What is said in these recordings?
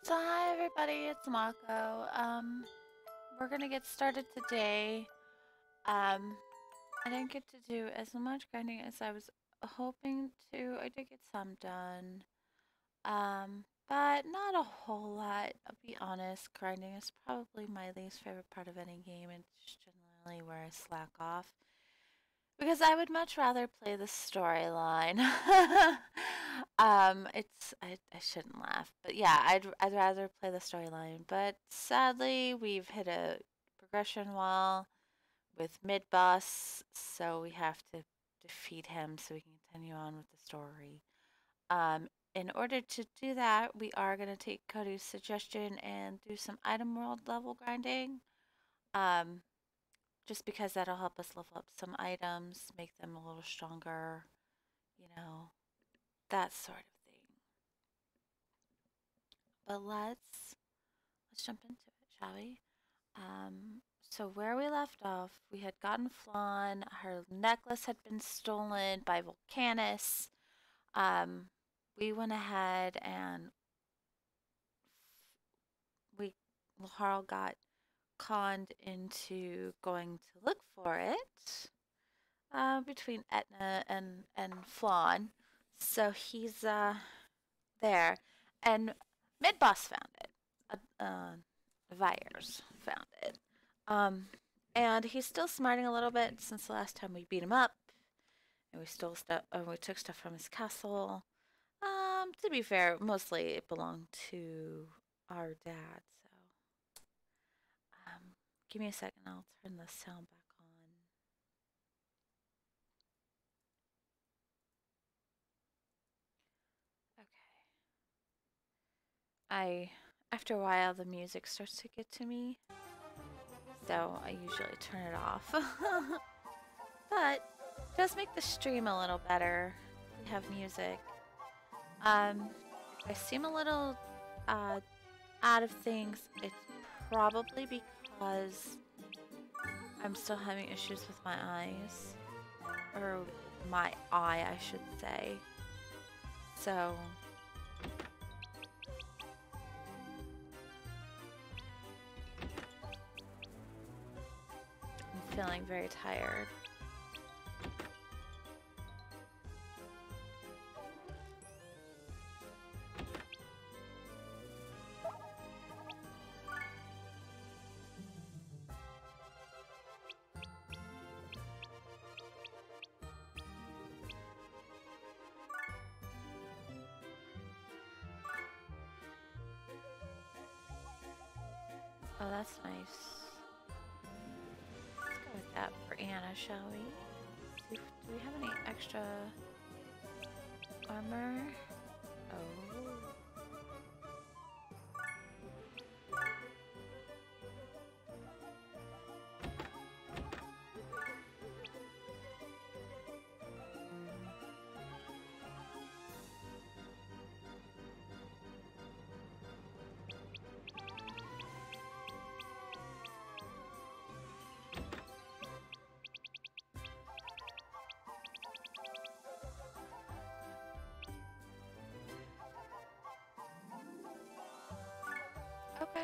So hi everybody, it's Mako. We're gonna get started today. I didn't get to do as much grinding as I was hoping to. I did get some done. But not a whole lot. I'll be honest, grinding is probably my least favorite part of any game. It's generally where I slack off. Because I would much rather play the storyline. I shouldn't laugh, but yeah, I'd rather play the storyline. But sadly, we've hit a progression wall with mid boss, so we have to defeat him so we can continue on with the story. In order to do that, we are gonna take Cody's suggestion and do some item world level grinding. Um, just because that'll help us level up some items, make them a little stronger, you know, that sort of thing. But let's jump into it, shall we? So where we left off, we had gotten Flonne. Her necklace had been stolen by Volcanus. Um, we went ahead and Laharl got conned into going to look for it. Between Etna and Flonne. So he's there, and mid boss found it. Vyers found it. And he's still smarting a little bit since the last time we beat him up, and we stole stuff. We took stuff from his castle. To be fair, mostly it belonged to our dad. So, give me a second. I'll turn the sound back on. After a while, the music starts to get to me, so I usually turn it off. But it does make the stream a little better. We have music. If I seem a little out of things, it's probably because I'm still having issues with my eyes, or my eye, I should say. So. Feeling very tired. Oh, that's nice. With that for Anna, shall we? Do we have any extra armor? Oh. Okay.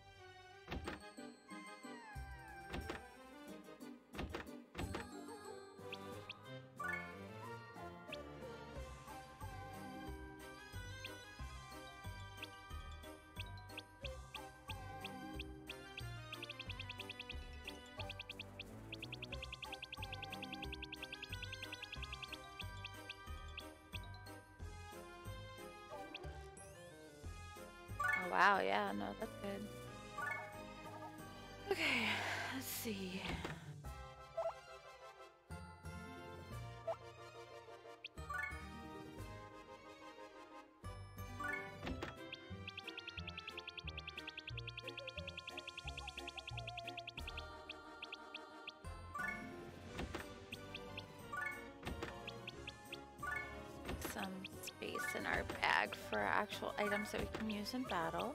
Oh wow, yeah, no, that's good. Okay, let's see. Some space in our bag for actual items that we can use in battle.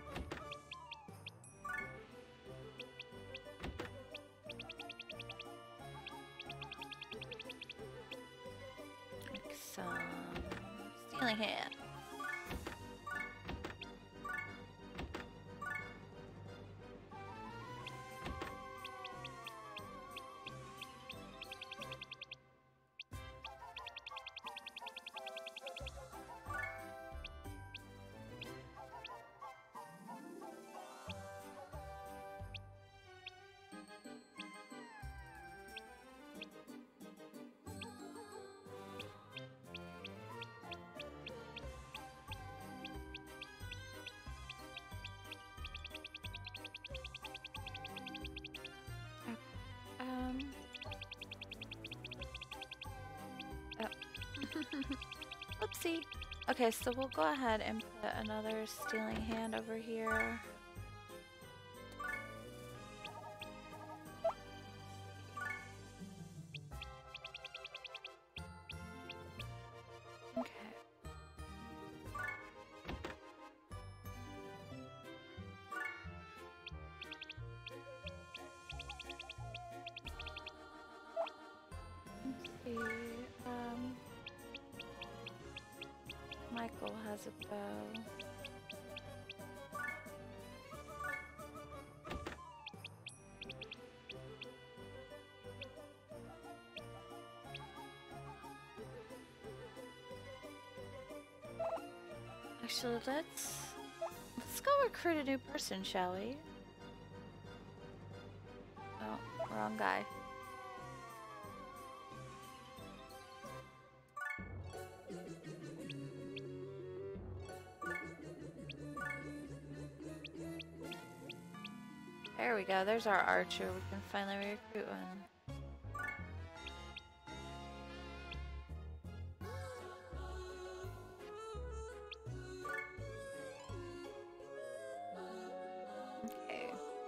Like some stealing hand. Oopsie. Okay, so we'll go ahead and put another stealing hand over here. Okay. Let's see. Michael has a bow. Actually, let's go recruit a new person, shall we? Oh, wrong guy. There we go, there's our archer. We can finally recruit one. Okay.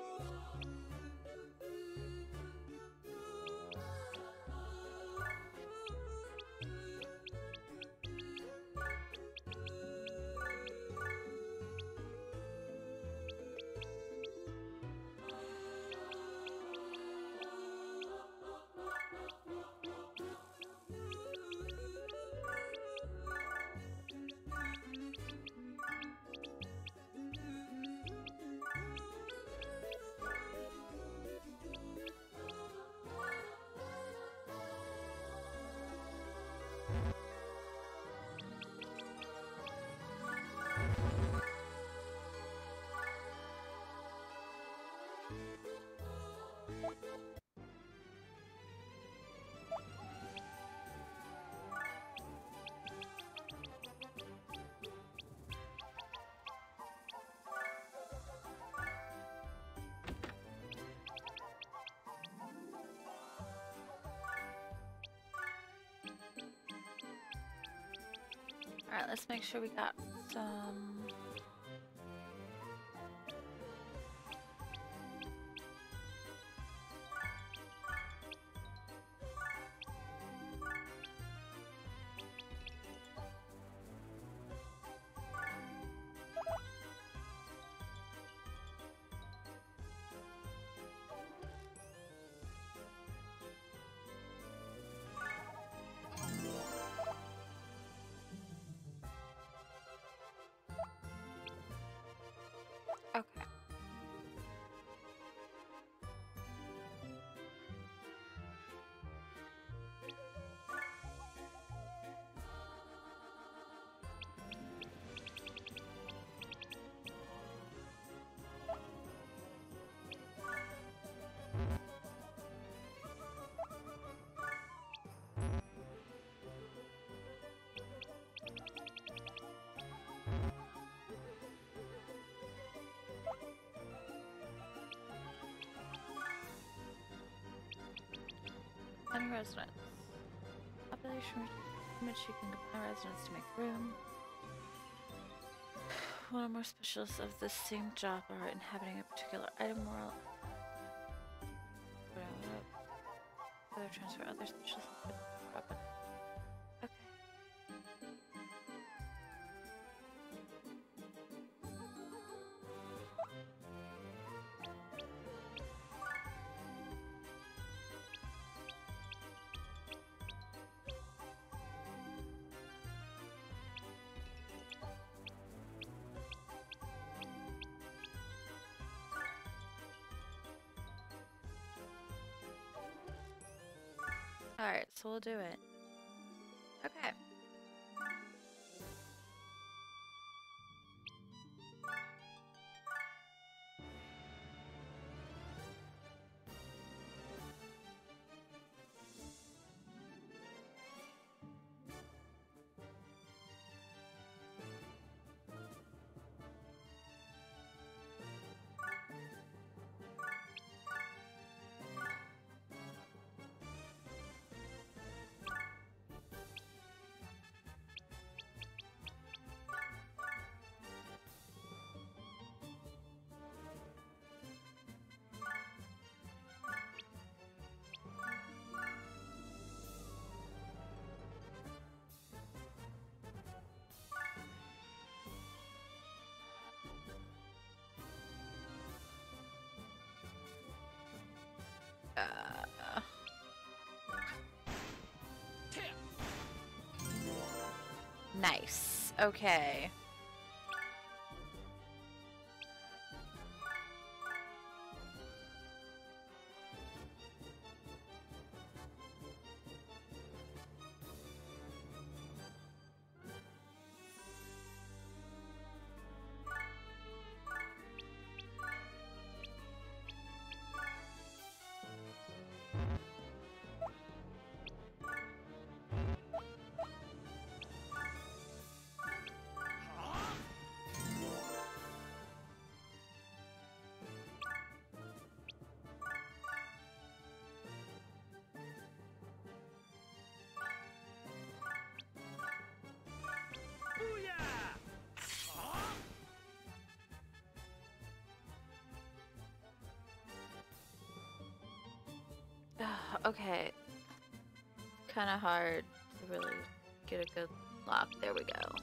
Alright, let's make sure we got some... Okay. Any residents. Population which you can combine residents to make room. One or more specialists of the same job are inhabiting a particular item world. Further transfer other specialists. Okay. Alright, so we'll do it. Okay. Nice. Okay. Okay. Kind of hard to really get a good lock. There we go.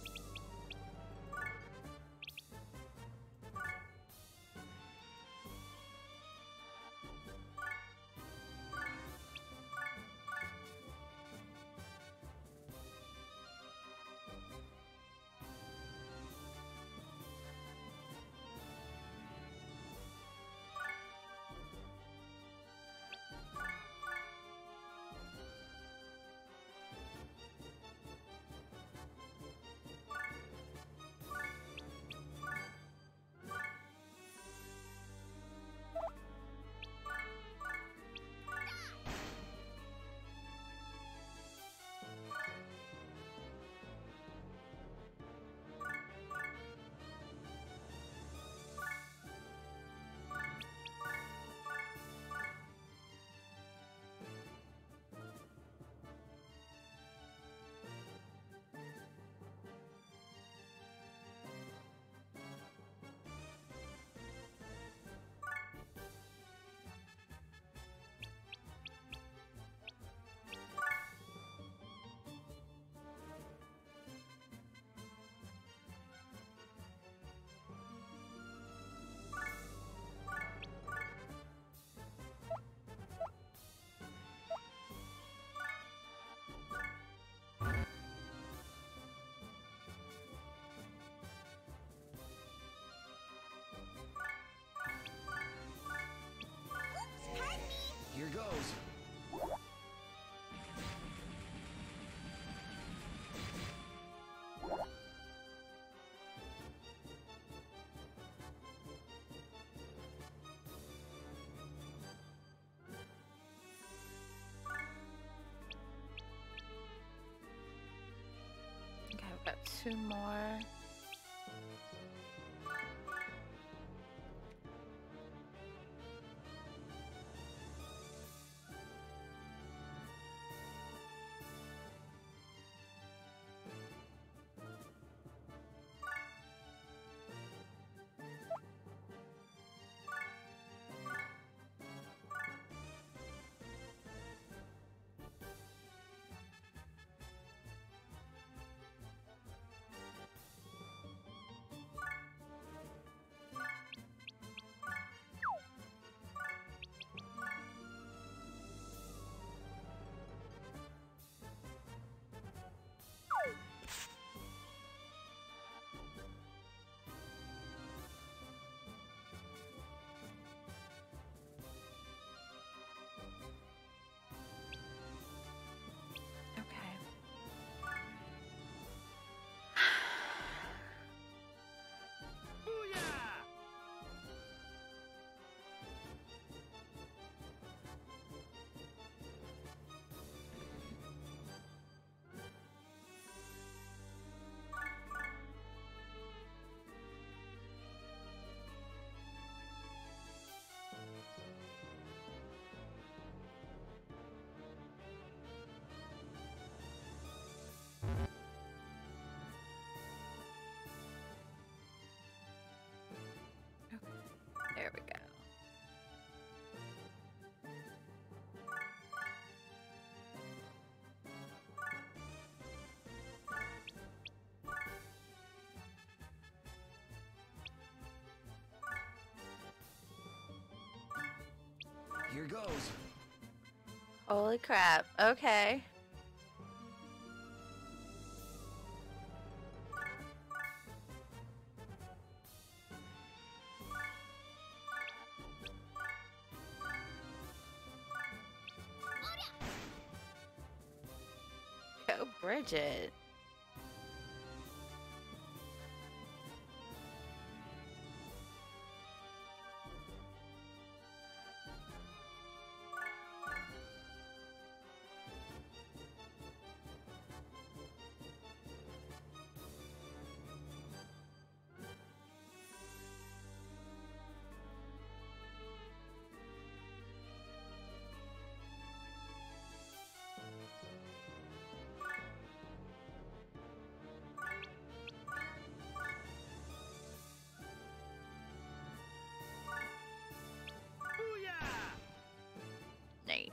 Here goes. Okay, we've got 2 more. There we go. Here goes. Holy crap. Okay. Go, Bridget. Nate.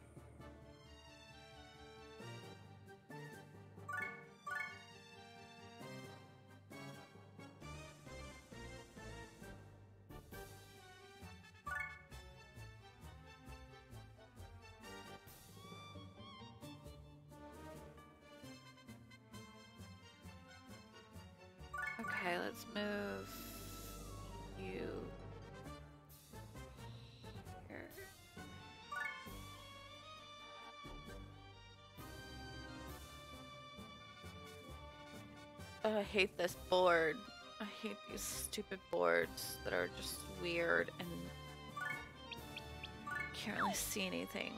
Okay, let's move you here. Oh, I hate this board. I hate these stupid boards that are just weird and can't really see anything.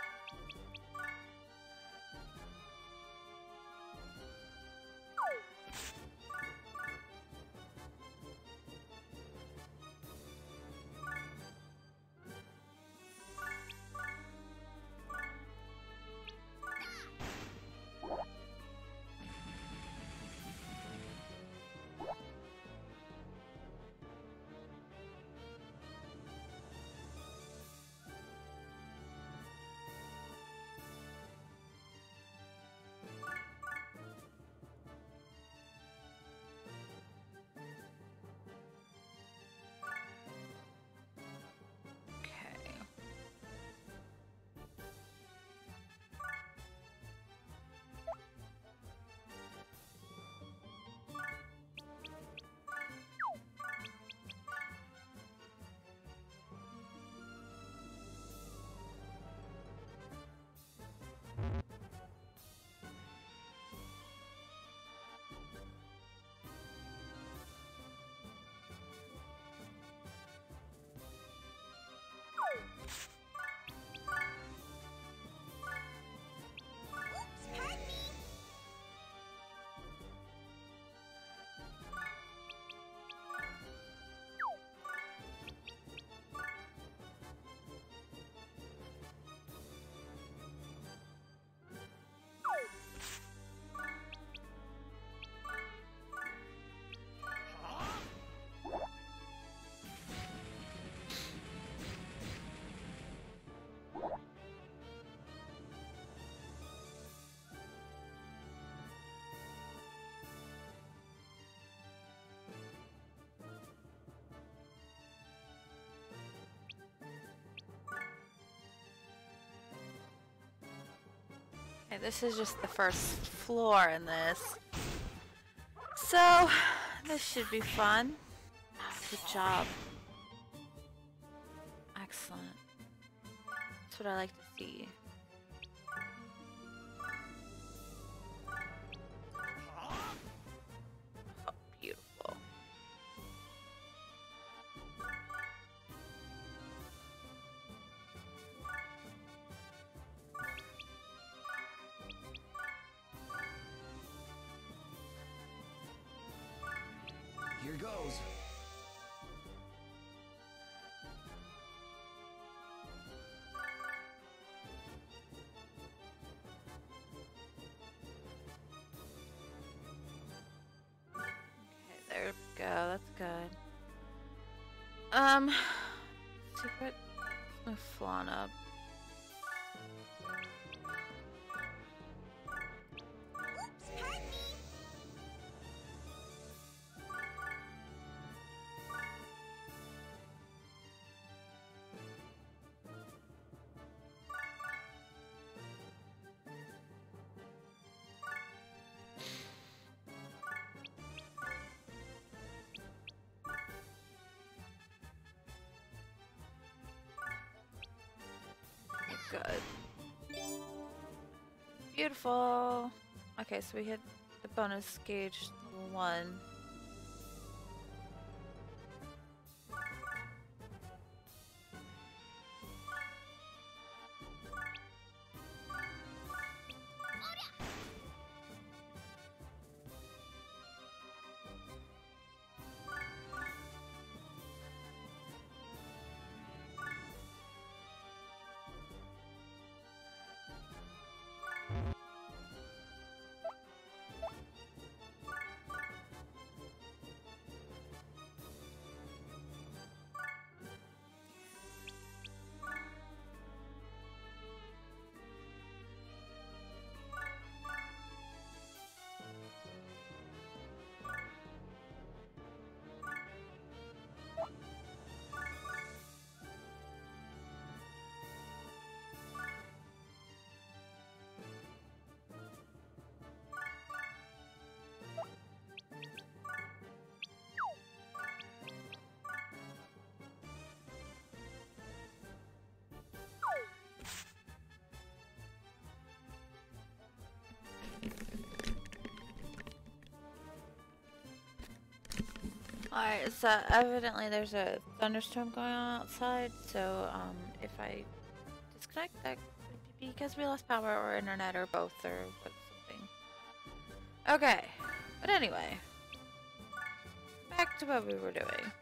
Okay, this is just the first floor in this. So, this should be fun. Good job. Excellent. That's what I like to see. Oh, beautiful. Here goes. Okay, there we go. That's good. Secret. Let's move Flonne up. Good. Beautiful. Okay, so we hit the bonus gauge level 1. Alright, so evidently there's a thunderstorm going on outside, so if I disconnect, that could be because we lost power or internet or both or what something. Okay, but anyway, back to what we were doing.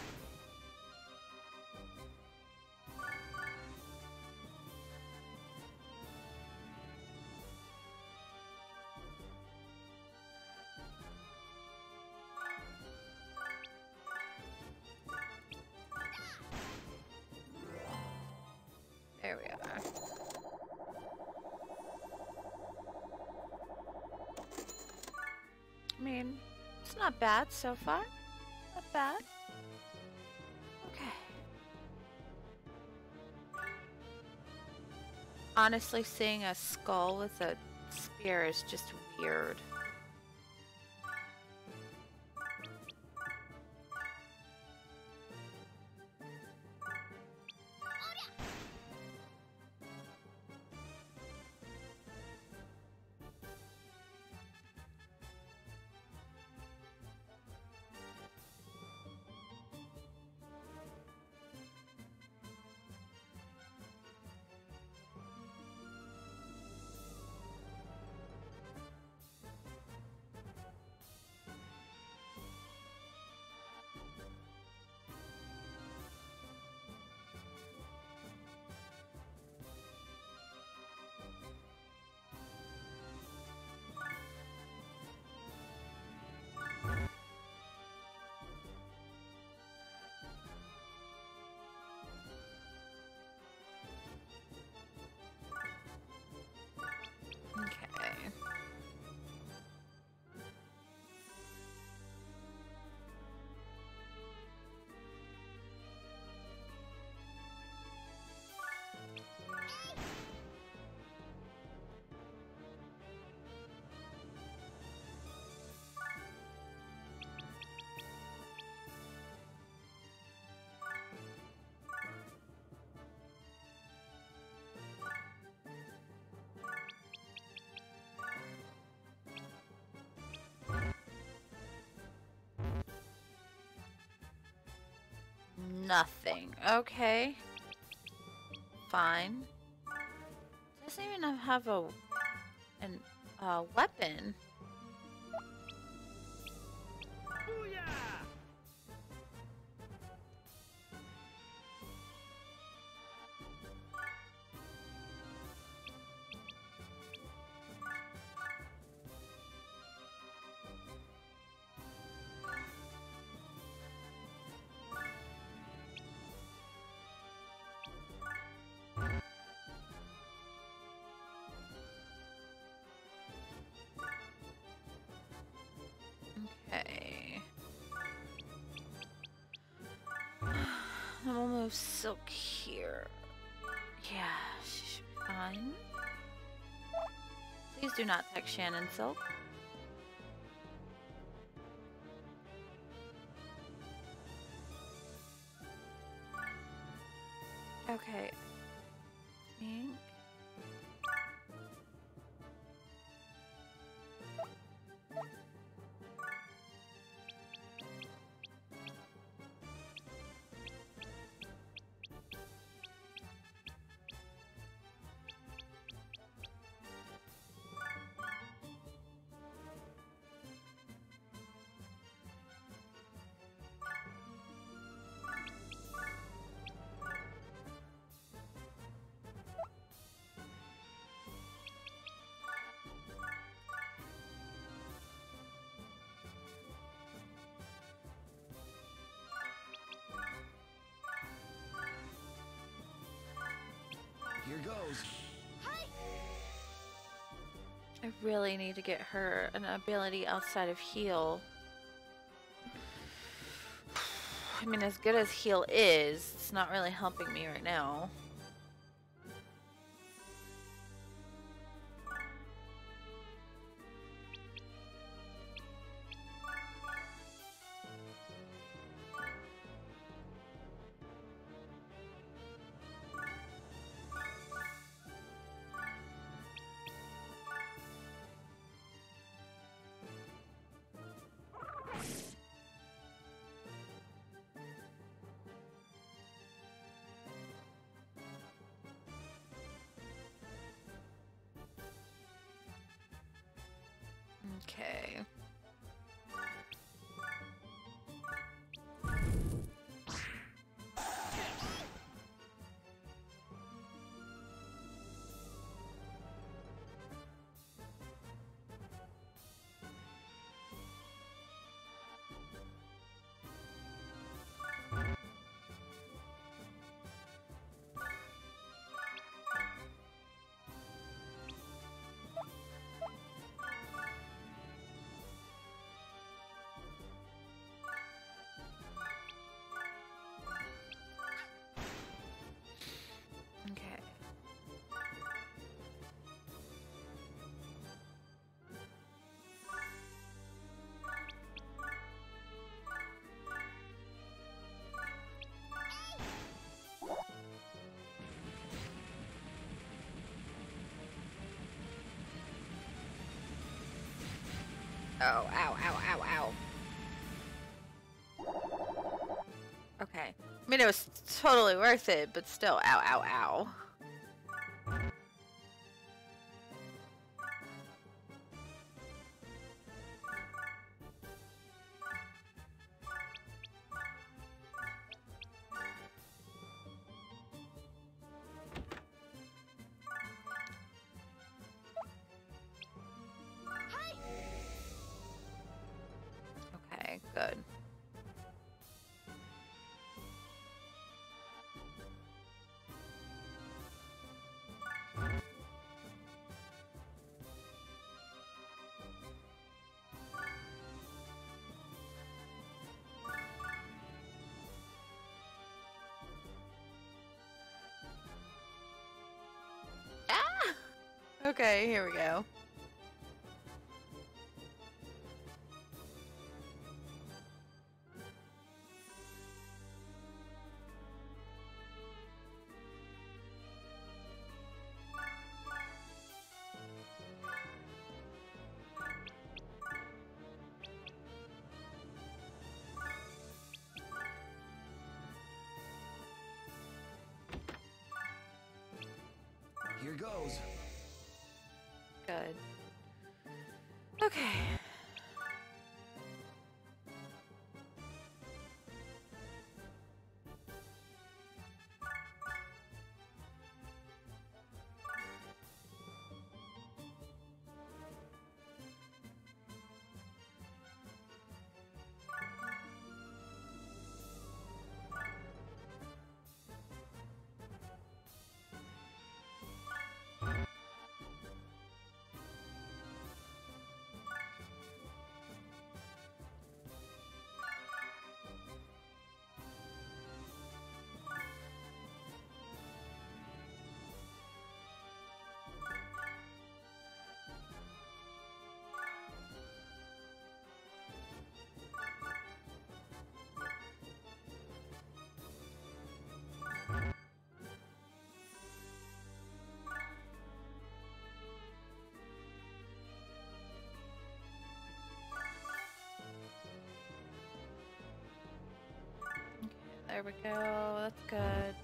There we are. I mean, it's not bad so far. Not bad. Okay. Honestly, seeing a skull with a spear is just weird. Okay. Nothing. Okay. Fine. Doesn't even have an weapon. Okay. And we'll move Silk here. Yeah, she should be fine. Please do not text Shannon, Silk. Okay. I think goes. I really need to get her an ability outside of heal. I mean, as good as heal is, it's not really helping me right now. Okay. Okay. Oh, ow, ow, ow, ow. Okay. I mean, it was totally worth it, but still, ow, ow, ow. Okay, good. Ah! Okay, here we go. Here goes. Good. Okay. There we go. That's good.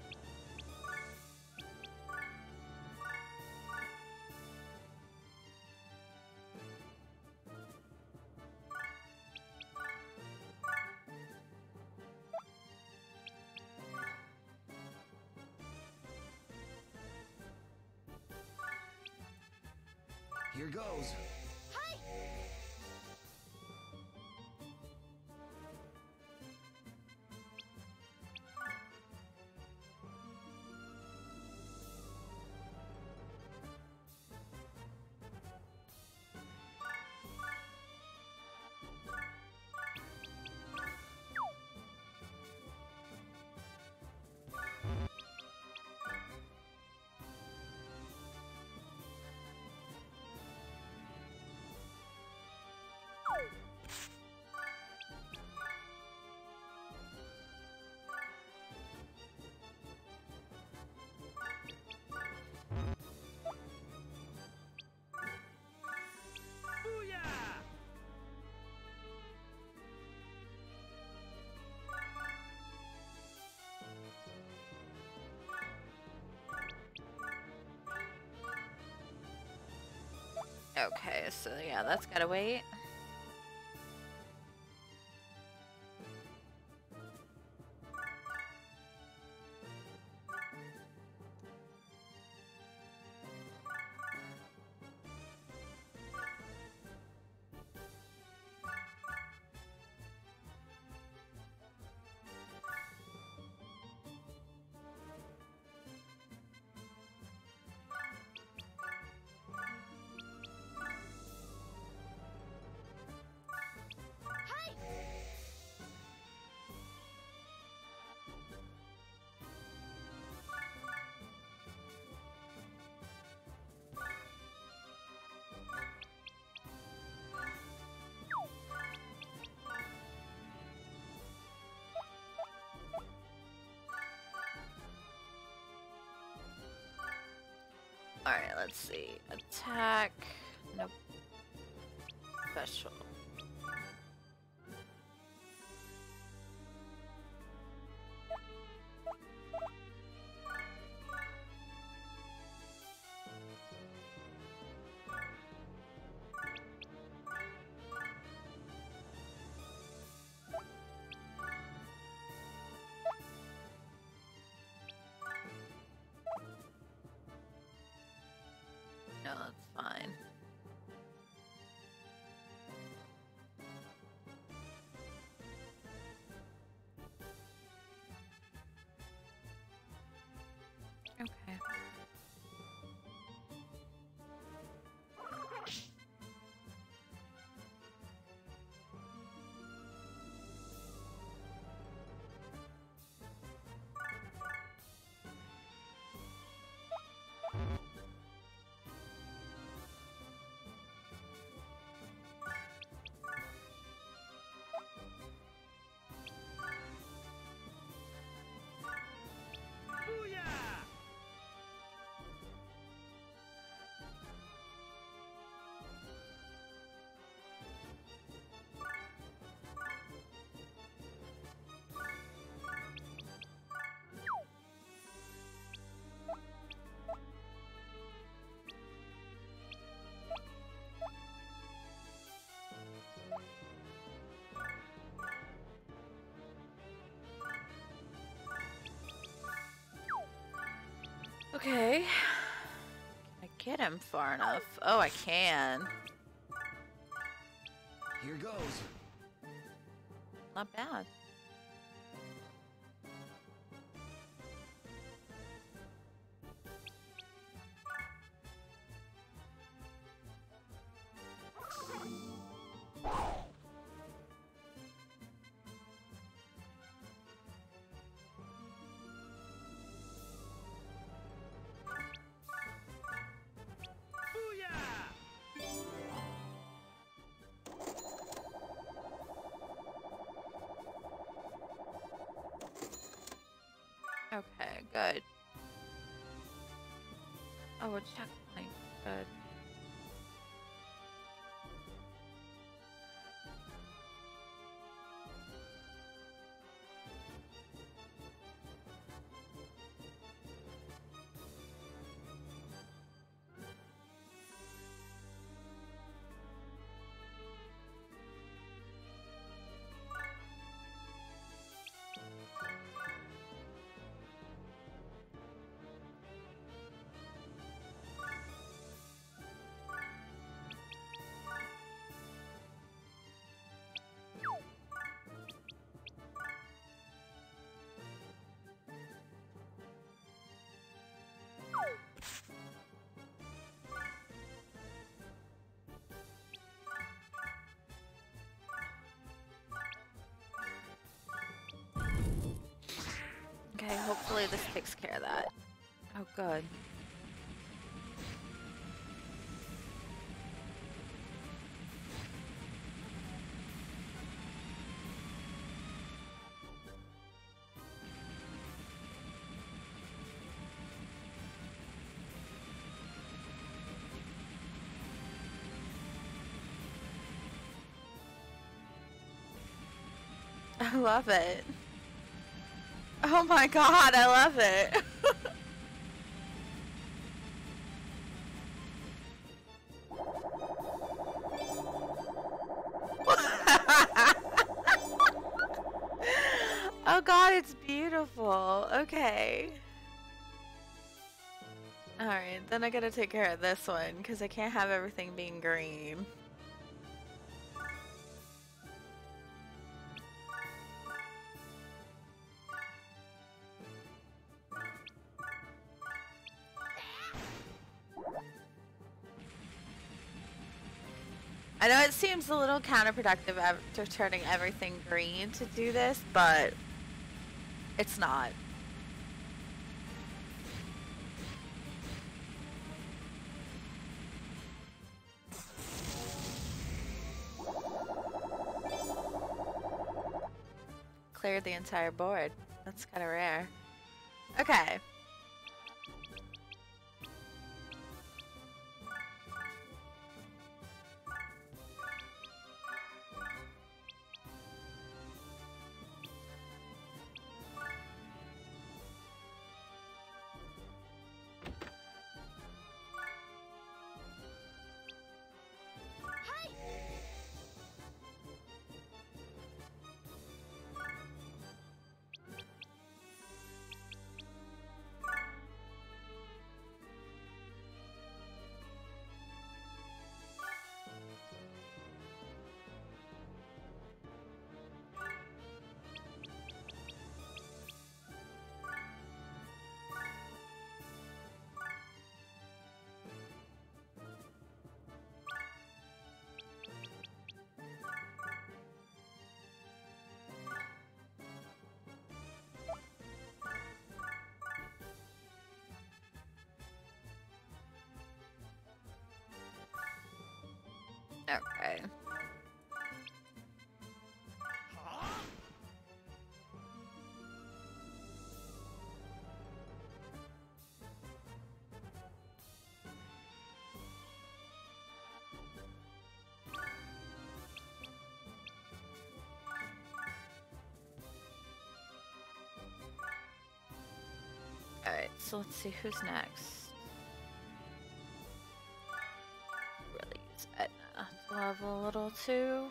Here goes. Okay, so yeah, that's gotta wait. Alright, let's see. Attack. Nope. Special. No, that's fine. Okay. Okay. Can I get him far enough? Oh, I can. Here goes. Not bad. Okay, good. Oh, a checkpoint. Good. Okay, hopefully this takes care of that. Oh, good. I love it. Oh my god, I love it. Okay. Alright, then I gotta take care of this one, because I can't have everything being green. I know it seems a little counterproductive after turning everything green to do this, but it's not. Cleared the entire board. That's kind of rare. Okay. Okay. Alright, so let's see who's next. Really use Etna to level a little too.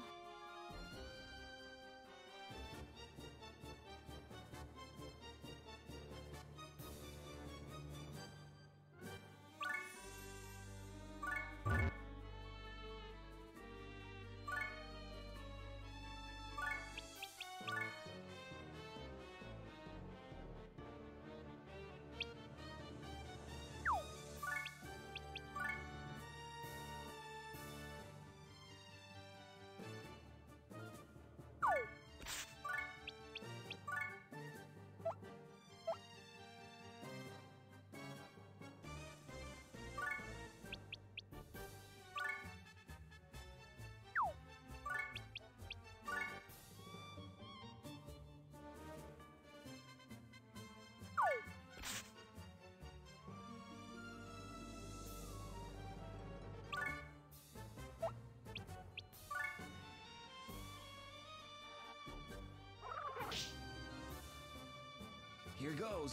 Here goes.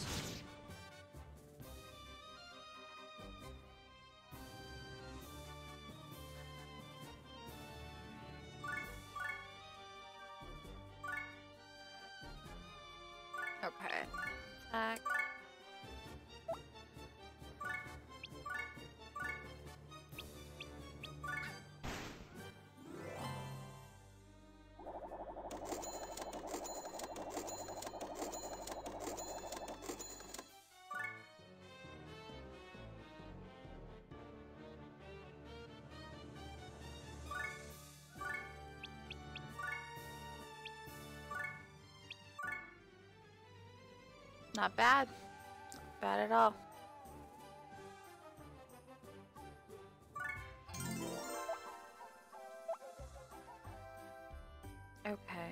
Okay. Attack. Not bad. Not bad at all. Okay.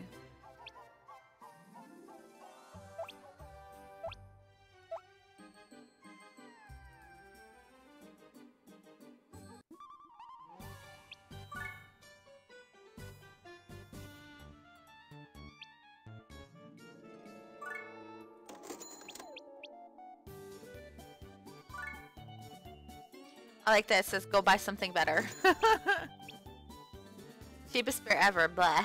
I like that it says go buy something better. Cheapest beer ever, blah.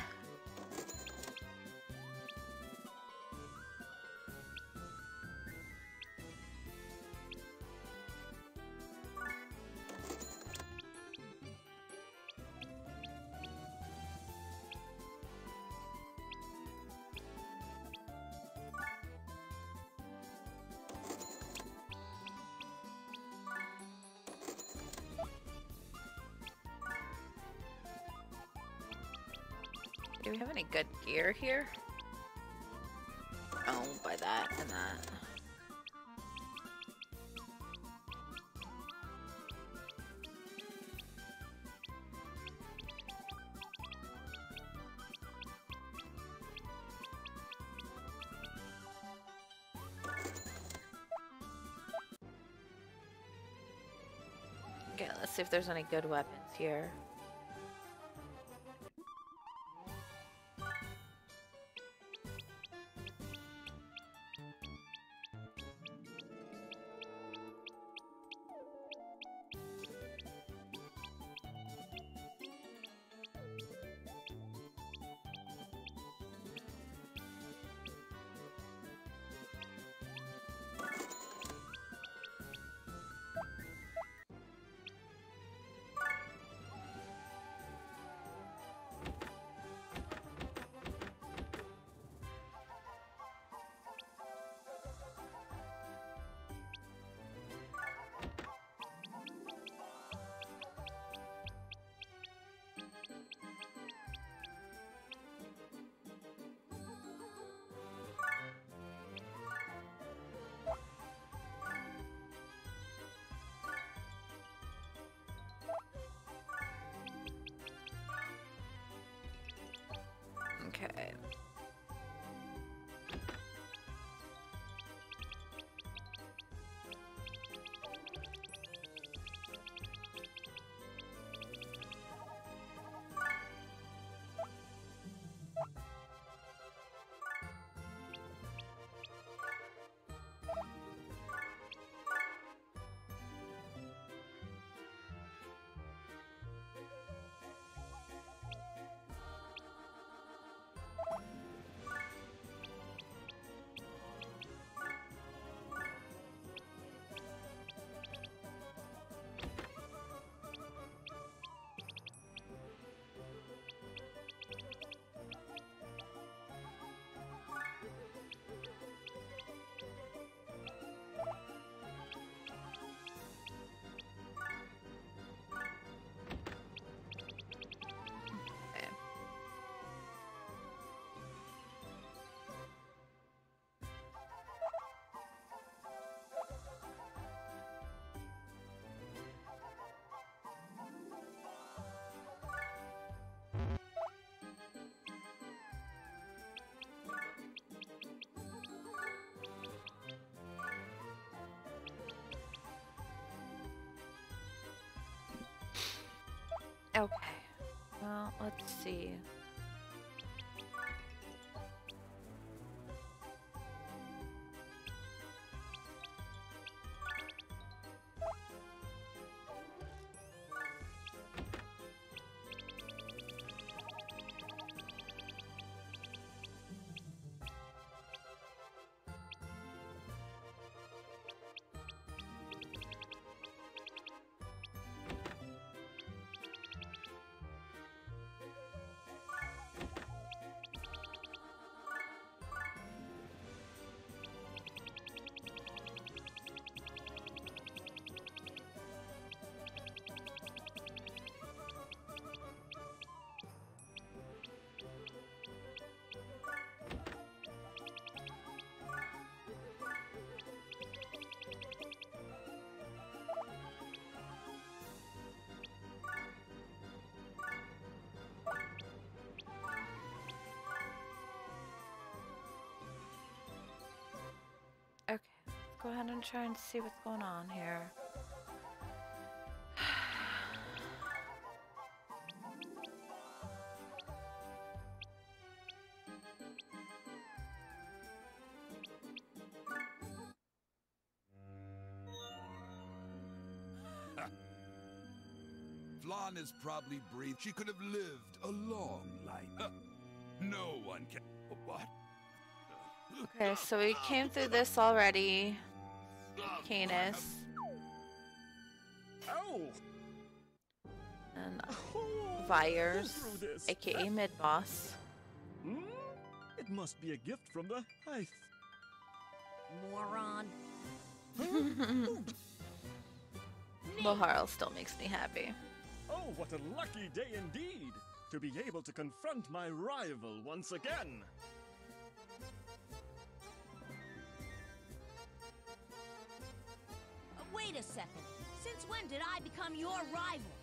Do we have any good gear here? Oh, by that and that. Okay, let's see if there's any good weapons here. Okay. Okay. Well, let's see. Okay, let's go ahead and try and see what's going on here. Flonne is probably breathed. She could have lived a long life. No one can. What? Okay, so we came through this already. Canis. Ow! And Oh, Vyers, go through this. aka mid-boss. Hmm? It must be a gift from the Heith. Moron. Laharl still makes me happy. Oh, what a lucky day indeed! to be able to confront my rival once again. Wait a second. Since when did I become your rival?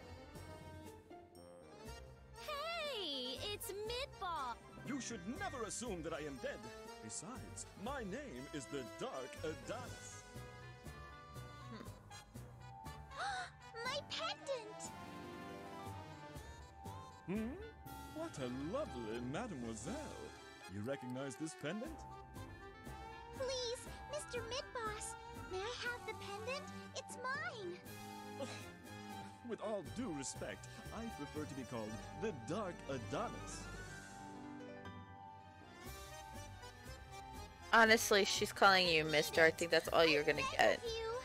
Hey, it's Midball. You should never assume that I am dead. Besides, my name is the Dark Adonis. My pendant. What a lovely mademoiselle. You recognize this pendant? Please, Mr. Midboss, may I have the pendant? It's mine. With all due respect, I prefer to be called the Dark Adonis. Honestly, she's calling you Mister. I think that's all you're gonna get.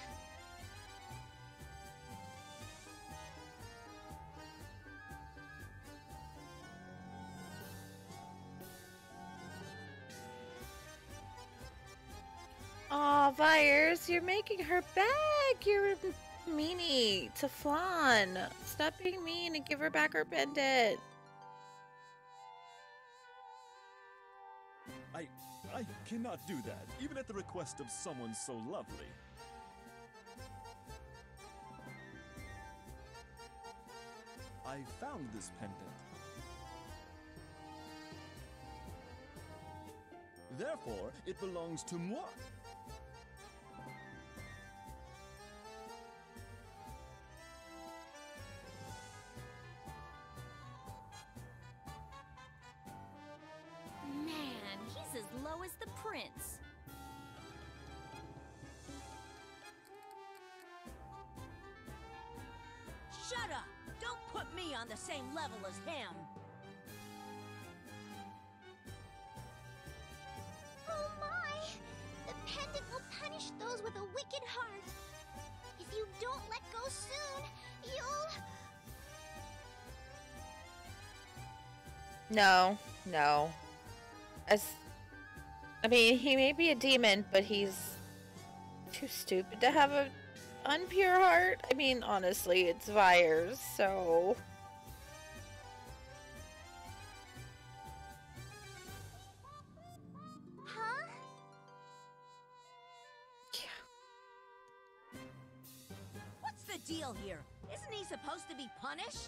Aw, Vyers, you're making her back. You're a meanie to Flonne. Stop being mean and give her back her pendant. I cannot do that, even at the request of someone so lovely. I found this pendant. Therefore, it belongs to moi. Man, he's as low as the prince. Shut up! Don't put me on the same level as him! Oh my! The pendant will punish those with a wicked heart. If you don't let go soon, you'll... No. I mean, he may be a demon, but he's too stupid to have a unpure heart. I mean, honestly, it's Vyers, so... Huh? Yeah. What's the deal here? Isn't he supposed to be punished?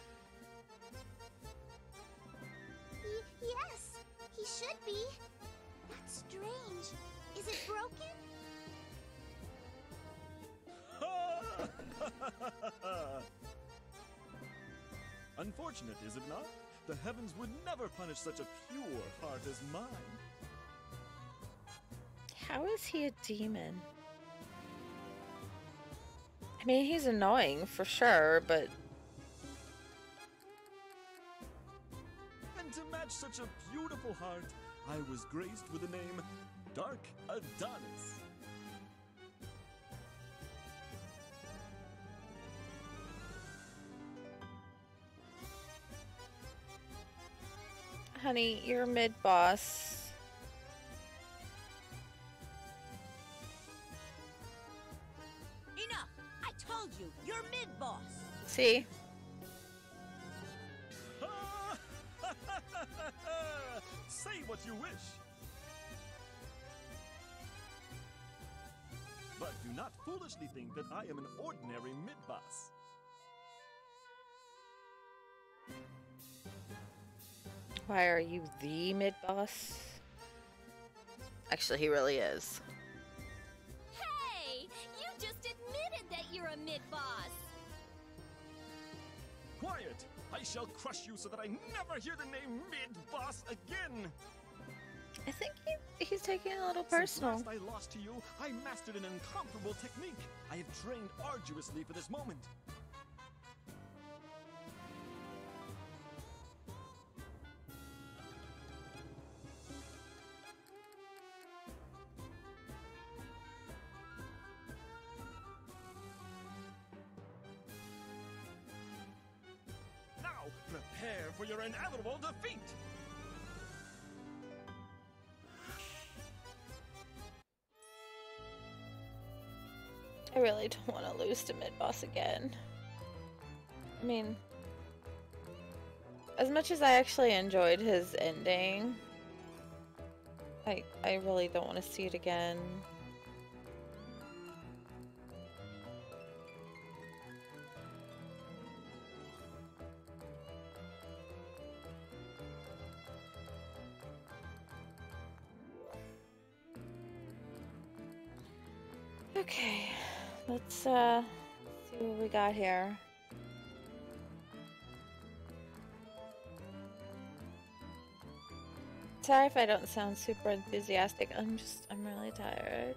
Yes, he should be. That's strange. Is it broken? Unfortunate, is it not? The heavens would never punish such a pure heart as mine. How is he a demon? I mean, he's annoying for sure, but... And to match such a beautiful heart, I was graced with the name Dark Adonis. Honey, you're mid-boss. Enough! I told you, you're mid-boss! See? Say what you wish. But do not foolishly think that I am an ordinary mid-boss. Why are you the mid-boss? Actually, he really is. Hey, you just admitted that you're a mid-boss. Quiet! I shall crush you so that I never hear the name mid-boss again! I think he's taking it a little personal. Since last I lost to you, I mastered an incomparable technique. I have trained arduously for this moment. Now, prepare for your inevitable defeat! I really don't want to lose to mid-boss again. I mean... as much as I actually enjoyed his ending, I really don't want to see it again. Okay, let's see what we got here. Sorry if I don't sound super enthusiastic. I'm really tired.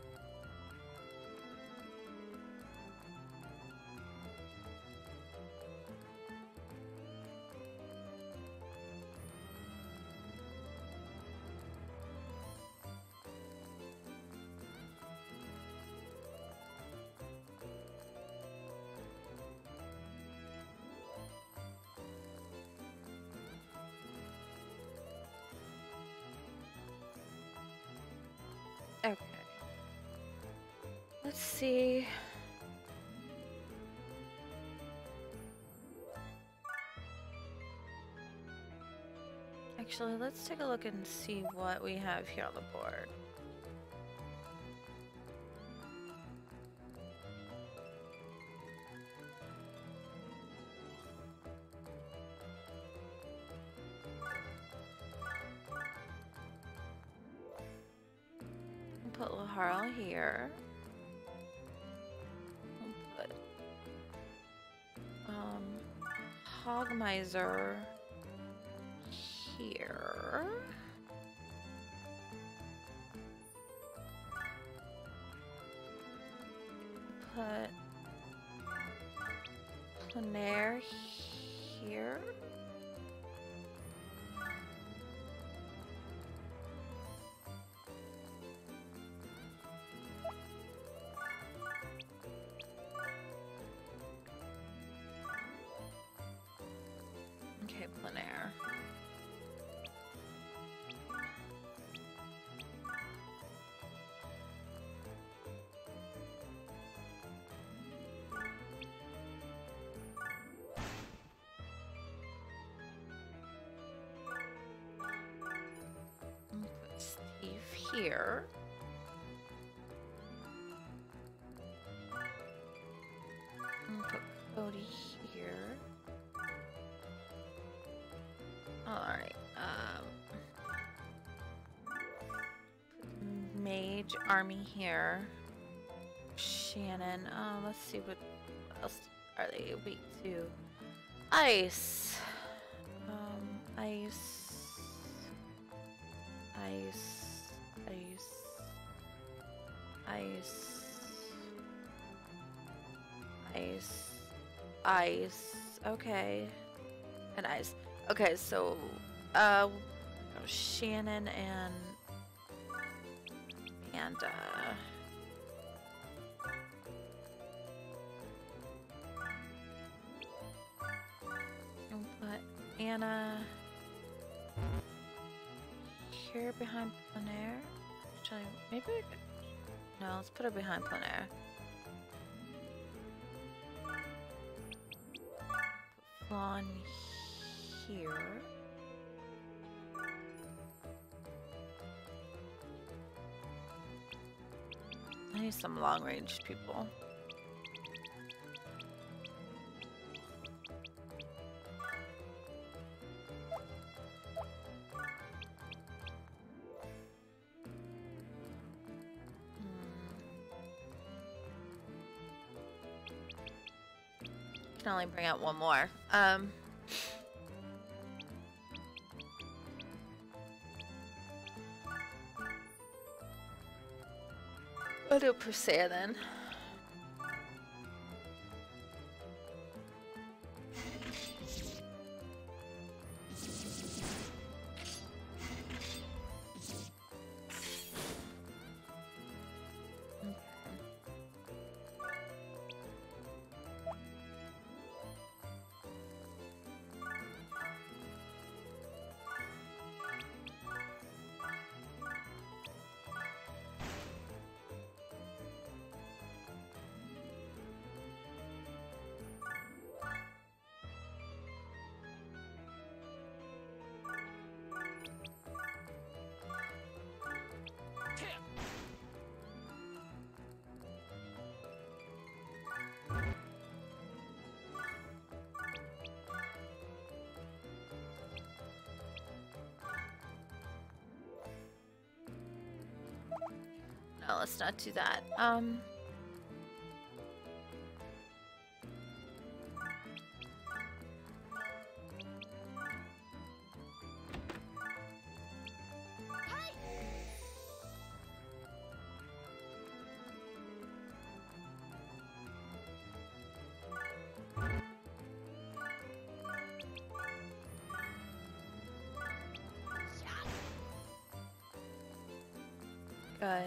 Okay. Let's see. Actually, let's take a look and see what we have here on the board. Put Laharl here. We'll put Hogmiser here. Put Planair here. Okay, Planair. Put Steve here. Put Cody here. Alright, Mage Army here. Shannon, let's see what else are they weak to. Ice. Ice. Ice. Ice. Ice. Ice. Ice. Okay. And ice. Okay, so Shannon and Amanda. We'll put Anna here behind Planair. Actually, maybe we could. No, let's put her behind Planair. Put Flonne here. I need some long-range people. Can only bring out one more. I'll do Persea then. No, let's not do that. Good.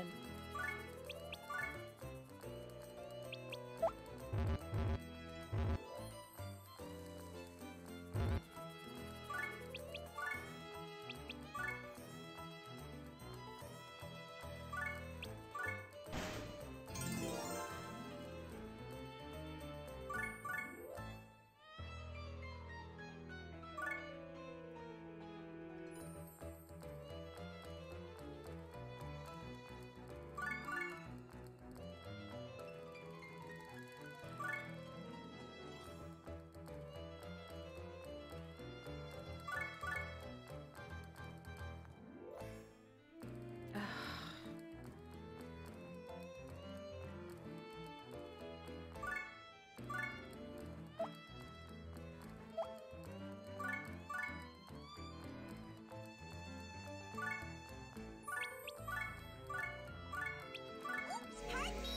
Oops, pardon me.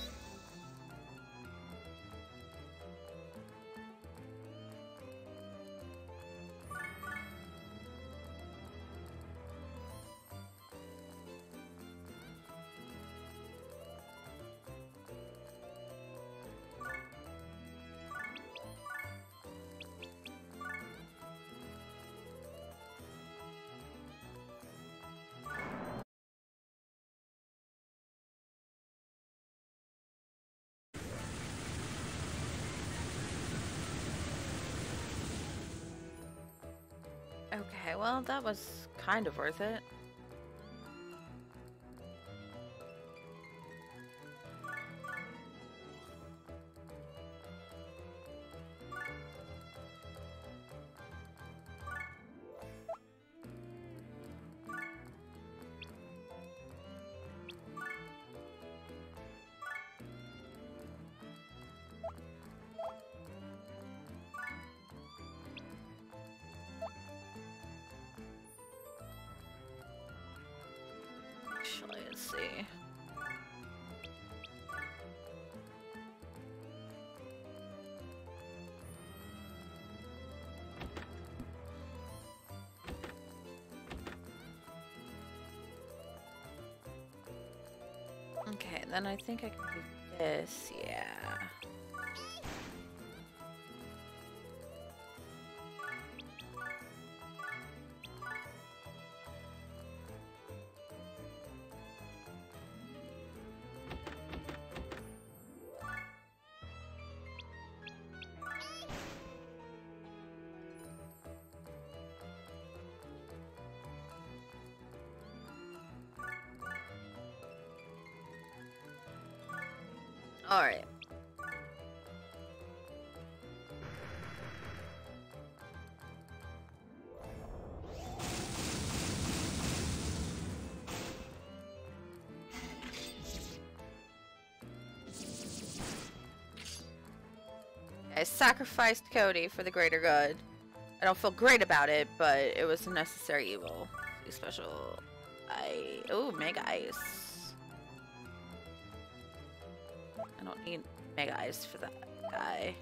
Okay, well, that was kind of worth it. Actually, let's see. Okay, then I think I can do this, yeah. All right. I sacrificed Cody for the greater good. I don't feel great about it, but it was a necessary evil. Special. Oh, Mega Ice. I don't need Mega Ice for that guy.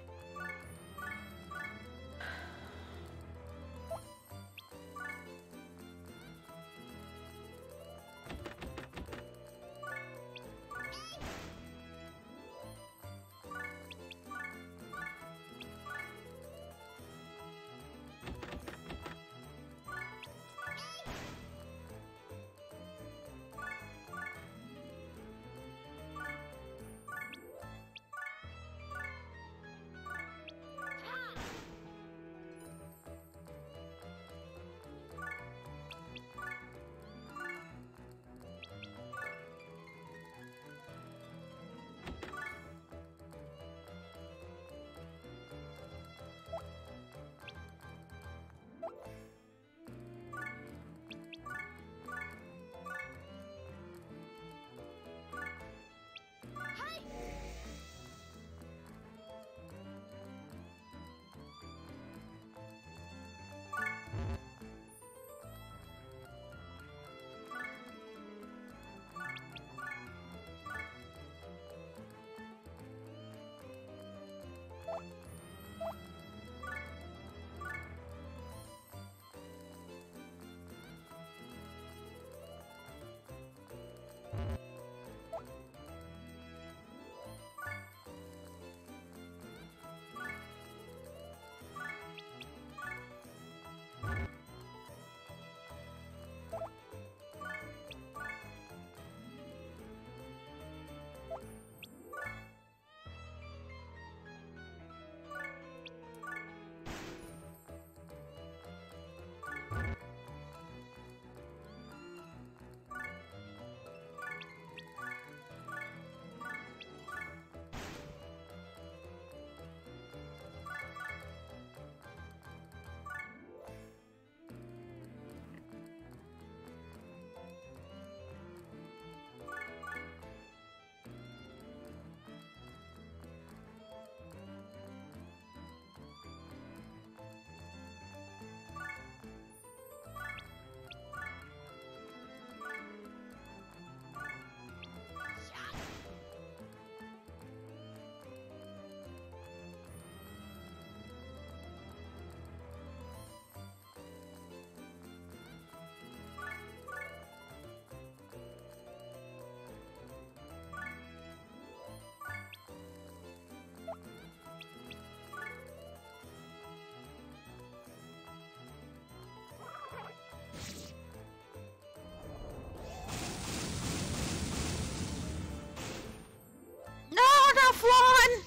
Flonne!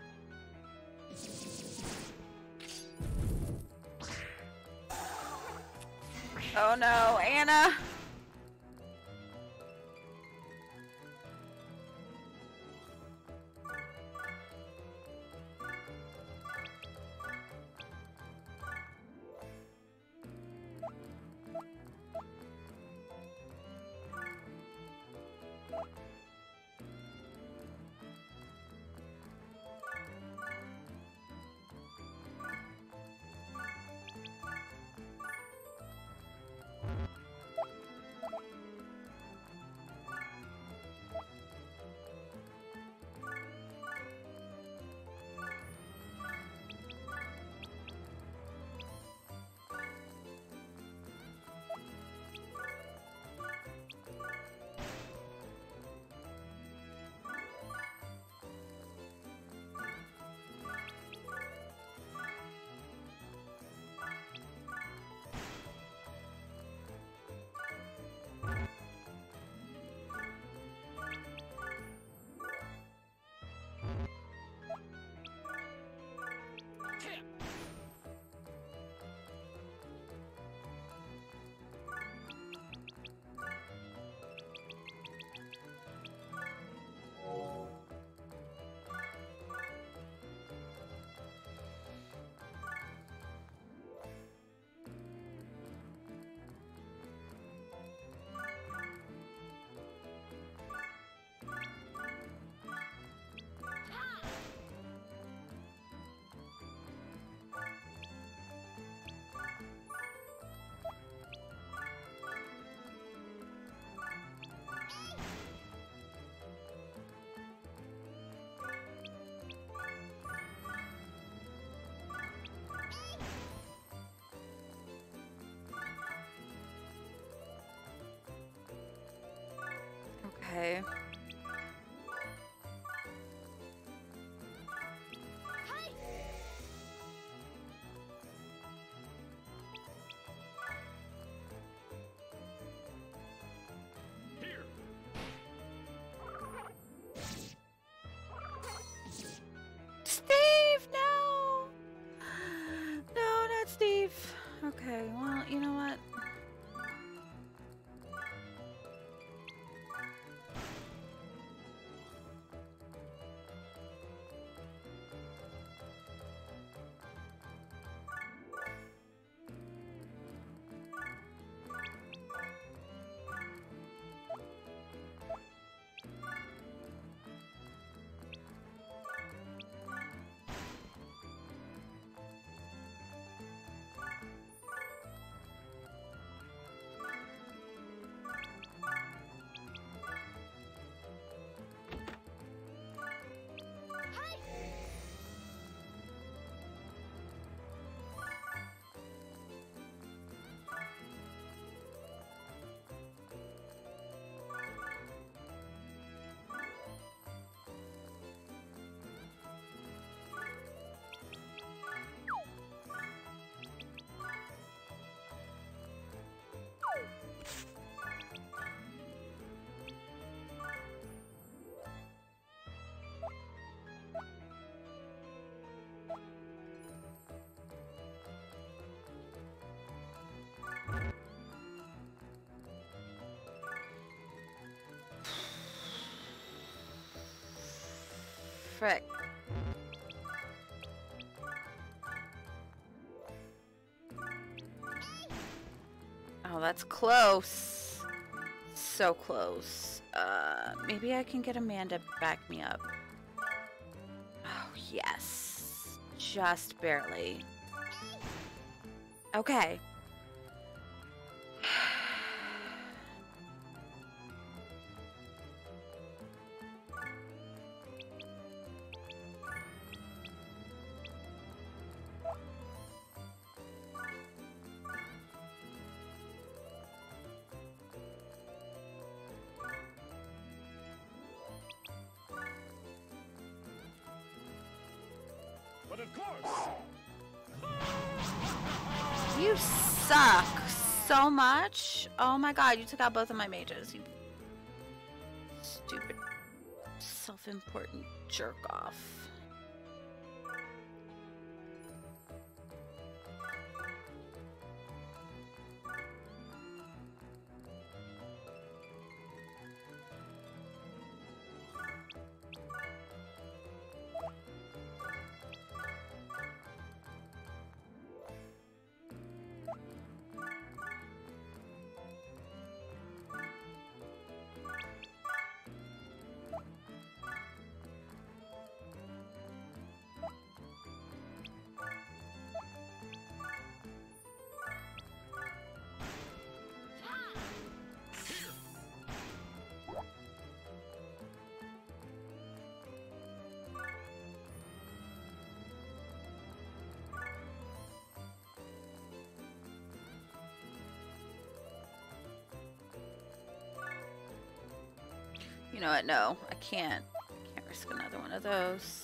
Oh no, Anna! Okay. Here. Steve, no! No, not Steve. Okay, well, you know what? Frick. Oh, that's close. So close. Maybe I can get Amanda to back me up. Oh, yes. Just barely. Okay. But of course. You suck so much. Oh my god, you took out both of my mages. You stupid, self self-important jerk off. You know what? No, I can't. I can't risk another one of those.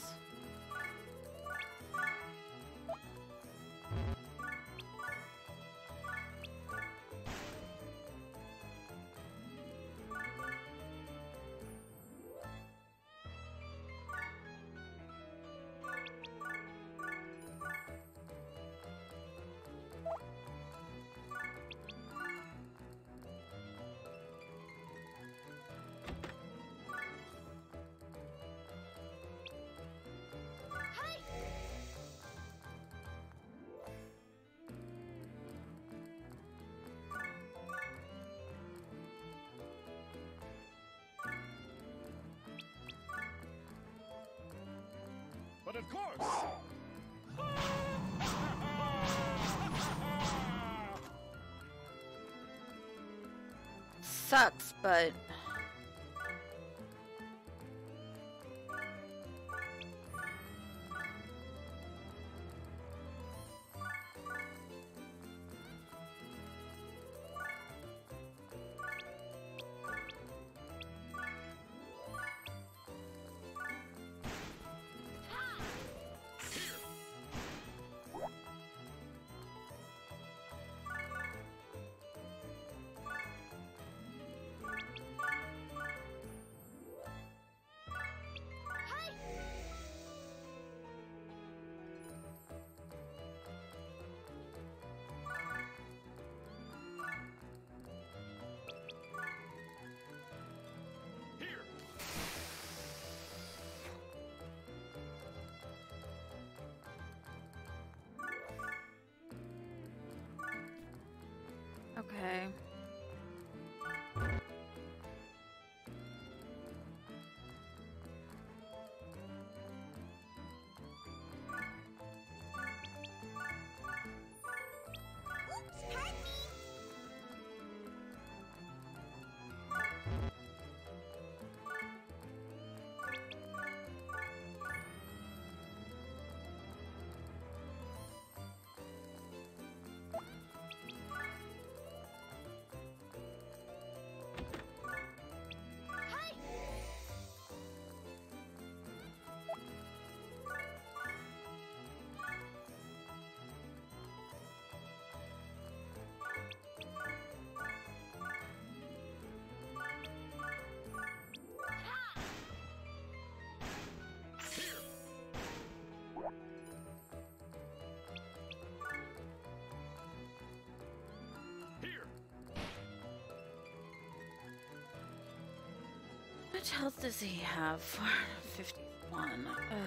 But of course! Sucks, but... Okay. Oops, pardon me. How much health does he have? 451. Ugh.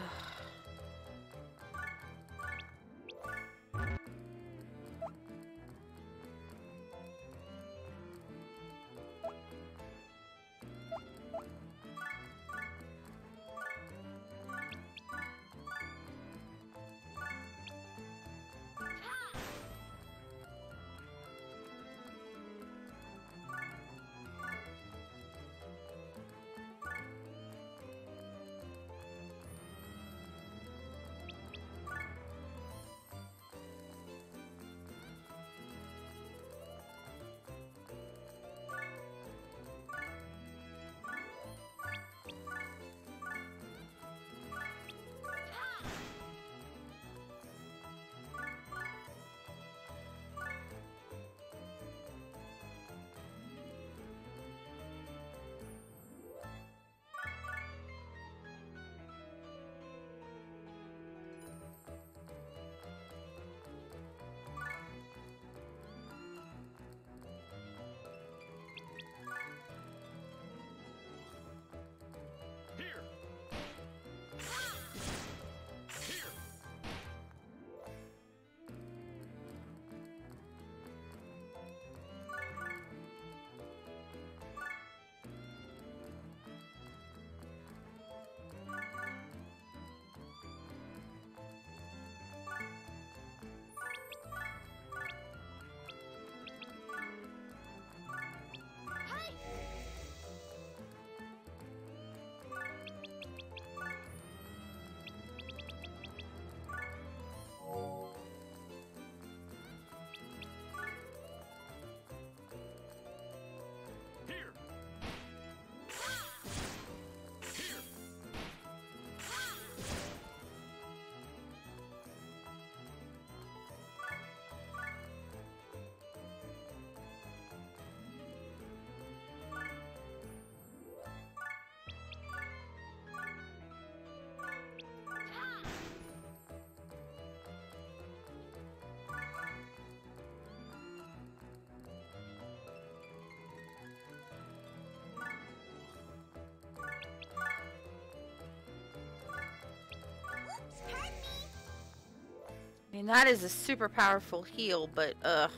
mean, that is a super powerful heal, but ugh.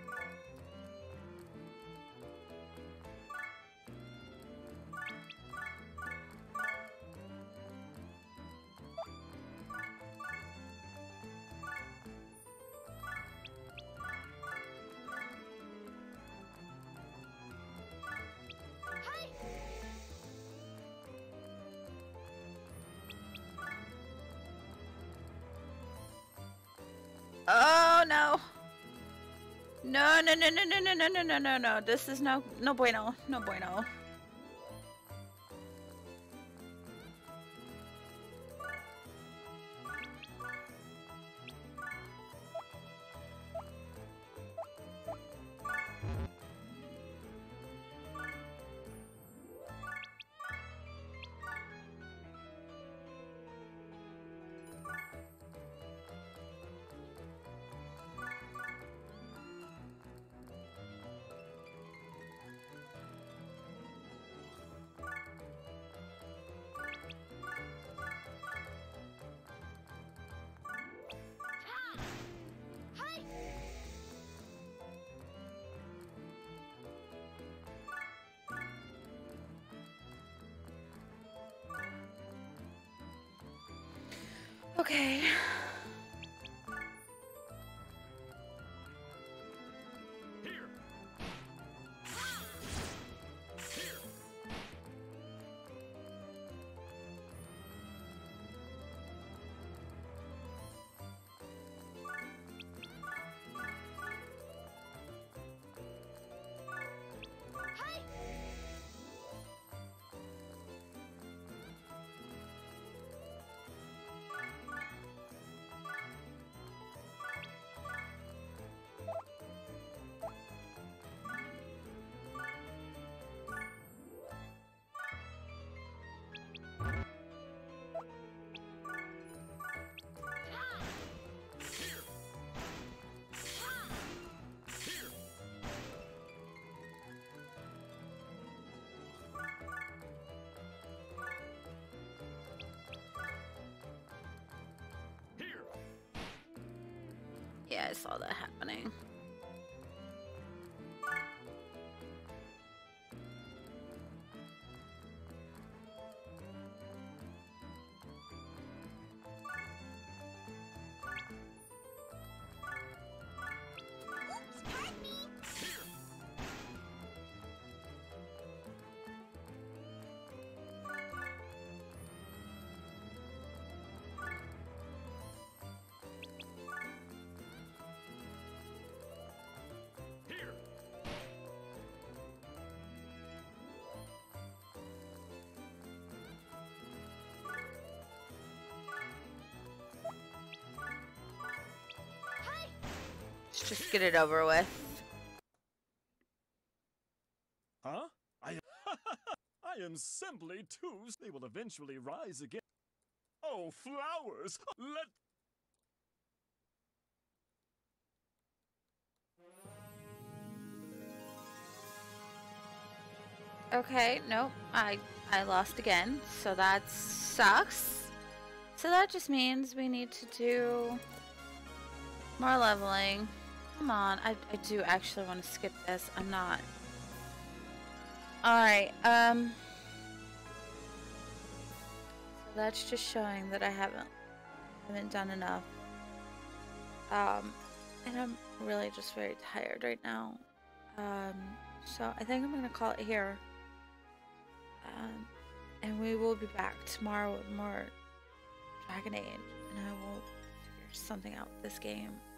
Oh no! No, no, no, no, no, no, no, no, no, no, no. This is no bueno. No bueno. Okay. Yeah, I saw that happening. Oops, pardon me. Let's just get it over with. Huh? I am simply too. They will eventually rise again. Oh, flowers! Let. Okay, nope. I lost again, so that sucks. So that just means we need to do more leveling. Come on, I do actually want to skip this. I'm not. Alright, so that's just showing that I haven't done enough. And I'm really just very tired right now. So I think I'm gonna call it here. And we will be back tomorrow with more Dragon Age, and I will figure something out with this game.